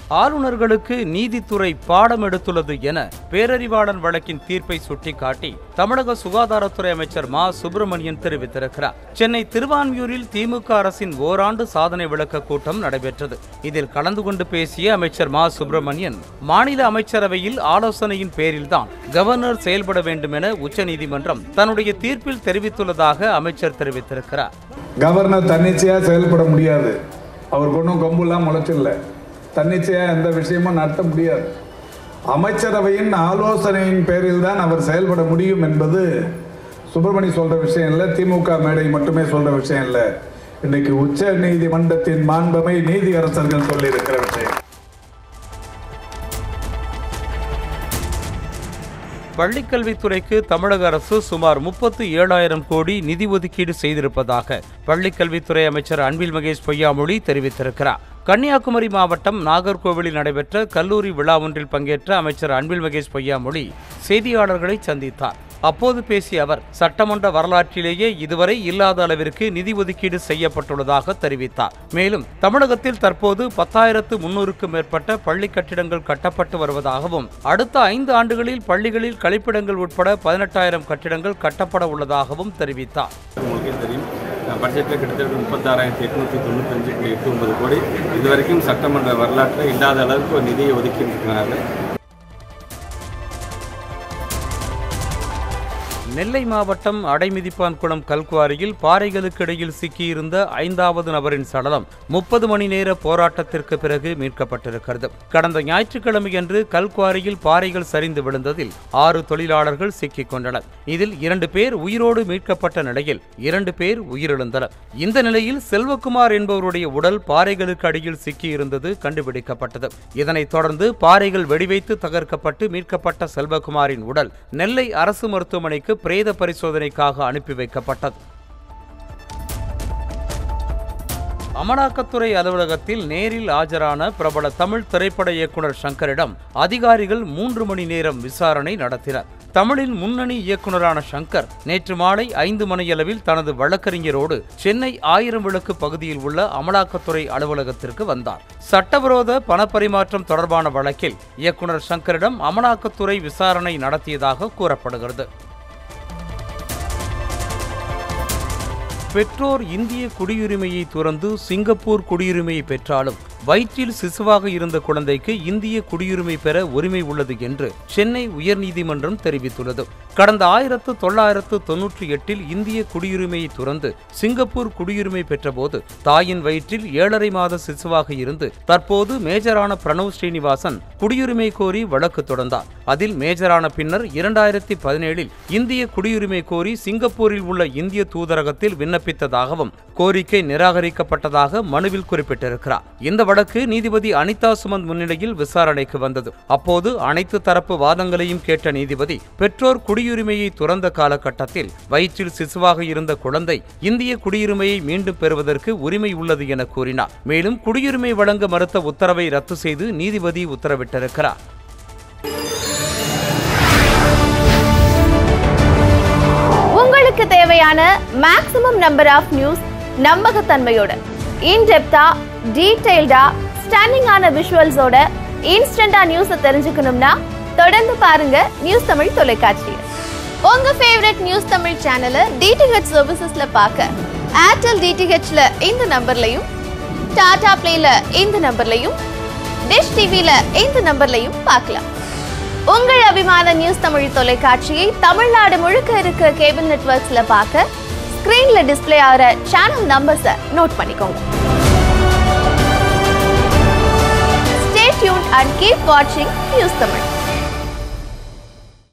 ஆளுநர்களுக்கு நீதித்துறை பாடம் எடுத்துள்ளது என பேரறிவாளன் வழக்கின் தீர்ப்பை சுட்டிக்காட்டி தமிழக சுகாதாரத்துறை அமைச்சர் மா சுப்பிரமணியன் தெரிவித்திருக்கிறார். சென்னை திருவான்மியூரில் திமுக அரசின் ஓராண்டு சாதனை விளக்க கூட்டம் நடைபெற்றது. இதில் கலந்து கொண்டு பேசிய அமைச்சர் மா சுப்பிரமணியன், மாநில அமைச்சரவையில் ஆலோசனையின் பேரில்தான் கவர்னர் செயல்பட வேண்டும் என உச்சநீதிமன்றம் தன்னுடைய தீர்ப்பில் தெரிவித்துள்ளதாக அமைச்சர் தெரிவித்திருக்கிறார். கவர்னர் தன்னிச்சையா செயல்பட முடியாது. அவருக்கு ஒன்றும் கொம்புலாம் முளைச்சில்ல. தன்னிச்சையா எந்த விஷயமும் நடத்த முடியாது. அமைச்சரவையின் ஆலோசனையின் பேரில் தான் அவர் செயல்பட முடியும் என்பது சுப்பிரமணி சொல்ற விஷயம் இல்லை, திமுக மேடை மட்டுமே சொல்ற விஷயம் இல்லை. இன்னைக்கு உச்ச நீதிமன்றத்தின் மாண்பமை நீதியரசர்கள் சொல்லியிருக்கிற விஷயம். பள்ளிக்கல்வித்துறைக்கு தமிழக அரசு சுமார் 37,000 கோடி நிதி ஒதுக்கீடு செய்திருப்பதாக பள்ளிக்கல்வித்துறை அமைச்சர் அன்பில் மகேஷ் பொய்யாமொழி தெரிவித்திருக்கிறார். கன்னியாகுமரி மாவட்டம் நாகர்கோவிலில் நடைபெற்ற கல்லூரி விழா ஒன்றில் பங்கேற்ற அமைச்சர் அன்பில் மகேஷ் பொய்யாமொழி செய்தியாளர்களை சந்தித்தார். அப்போது பேசிய அவர், சட்டமன்ற வரலாற்றிலேயே இதுவரை இல்லாத அளவிற்கு நிதி ஒதுக்கீடு செய்யப்பட்டுள்ளதாக தெரிவித்தார். மேலும் தமிழகத்தில் தற்போது 10,300க்கும் மேற்பட்ட பள்ளி கட்டிடங்கள் கட்டப்பட்டு வருவதாகவும், அடுத்த 5 ஆண்டுகளில் பள்ளிகளில் கழிப்பிடங்கள் உட்பட 18,000 கட்டிடங்கள் கட்டப்பட உள்ளதாகவும் தெரிவித்தார். பட்ஜெட்டில் கிட்டத்தட்ட 36,895.89 கோடி இதுவரைக்கும் சட்டமன்ற வரலாற்றில் இல்லாத அளவுக்கு ஒரு நிதியை ஒதுக்கியிருக்கிறார்கள். நெல்லை மாவட்டம் அடைமிதிப்பான்குளம் கல்குவாரியில் பாறைகளுக்கு இடையில் சிக்கியிருந்த 5வது நபரின் சடலம் 30 மணி நேர போராட்டத்திற்கு பிறகு மீட்கப்பட்டிருக்கிறது. கடந்த ஞாயிற்றுக்கிழமையன்று கல்குவாரியில் பாறைகள் சரிந்து விழுந்ததில் 6 தொழிலாளர்கள் சிக்கிக் கொண்டனர். இதில் 2 பேர் உயிரோடு மீட்கப்பட்ட நிலையில் 2 பேர் உயிரிழந்தனர். இந்த நிலையில் செல்வகுமார் என்பவருடைய உடல் பாறைகளுக்கு அடியில் சிக்கியிருந்தது கண்டுபிடிக்கப்பட்டது. இதனைத் தொடர்ந்து பாறைகள் வெடிவைத்து தகர்க்கப்பட்டு மீட்கப்பட்ட செல்வகுமாரின் உடல் நெல்லை அரசு மருத்துவமனைக்கு பிரேத பரிசோதனைக்காக அனுப்பி வைக்கப்பட்டது. அமலாக்கத்துறை அலுவலகத்தில் நேரில் ஆஜரான பிரபல தமிழ் திரைப்பட இயக்குனர் சங்கரிடம் அதிகாரிகள் 3 மணி நேரம் விசாரணை நடத்தினர். தமிழின் முன்னணி இயக்குனரான சங்கர் நேற்று மாலை 5 மணியளவில் தனது வழக்கறிஞரோடு சென்னை 1000 விளக்கு பகுதியில் உள்ள அமலாக்கத்துறை அலுவலகத்திற்கு வந்தார். சட்டவிரோத பணப்பரிமாற்றம் தொடர்பான வழக்கில் இயக்குனர் சங்கரிடம் அமலாக்கத்துறை விசாரணை நடத்தியதாக கூறப்படுகிறது. பெற்றோர் இந்திய குடியுரிமையை துறந்து சிங்கப்பூர் குடியுரிமையை பெற்றாலும் வயிற்றில் சிசுவாக இருந்த குழந்தைக்கு இந்திய குடியுரிமை பெற உரிமை உள்ளது என்று சென்னை உயர்நீதிமன்றம் தெரிவித்துள்ளது. கடந்த 1998 இந்திய குடியுரிமையை துறந்து சிங்கப்பூர் குடியுரிமை பெற்றபோது தாயின் வயிற்றில் 7.5 மாத சிசுவாக இருந்து தற்போது மேஜரான பிரணவ் ஸ்ரீனிவாசன் குடியுரிமை கோரி வழக்கு தொடர்ந்தார். அதில் மேஜரான பின்னர் 2017 இந்திய குடியுரிமை கோரி சிங்கப்பூரில் உள்ள இந்திய தூதரகத்தில் விண்ணப்பித்ததாகவும் கோரிக்கை நிராகரிக்கப்பட்டதாக மனுவில் குறிப்பிட்டிருக்கிறார். இந்த வழக்கு நீதிபதி அனிதா சுமந்த் முன்னிலையில் விசாரணைக்கு வந்தது. அப்போது அனைத்து தரப்பு வாதங்களையும் கேட்ட நீதிபதி, பெற்றோர் குடியுரிமையை துறந்த காலகட்டத்தில் வயிற்றில் சிசுவாக இருந்த குழந்தை இந்திய குடியுரிமையை மீண்டும் பெறுவதற்கு உரிமை உள்ளது என கூறினார். மேலும் குடியுரிமை வழங்க மறுத்த உத்தரவை ரத்து செய்து நீதிபதி உத்தரவிட்டிருக்கிறார். உங்களுக்கு தேவையான மேக்ஸிமம் நம்பர் ஆஃப் நியூஸ் நம்பகத்தன்மையோட, இன்டெப்தா, டீடைல்டா, ஸ்டன்னிங்கான விஷுவல்ஸோட இன்ஸ்டன்டா நியூஸை தெரிஞ்சுக்கணும்னா தொடர்ந்து பாருங்க நியூஸ் தமிழ் தொலைக்காட்சியை. உங்க ஃபேவரட் நியூஸ் தமிழ் சேனலை டிடிஹெச் சர்வீசஸ்ல பார்க்க ஏர்டெல் டிடிஹெச்ல இந்த நம்பர்லையும், டாடா பிளேல இந்த நம்பர்லையும், டிஷ் டிவில இந்த நம்பர்லையும் பார்க்கலாம். உங்கள் அபிமான நியூஸ் தமிழ் தொலைக்காட்சியை தமிழ்நாடு முழுக்க இருக்க கேபிள் நெட்வொர்க்ஸ்ல பார்க்க ஸ்கிரீன்ல டிஸ்ப்ளே ஆகிற சேனல் நம்பர்ஸை நோட் பண்ணிக்கோங்க. Stay tuned and keep watching News Tamil.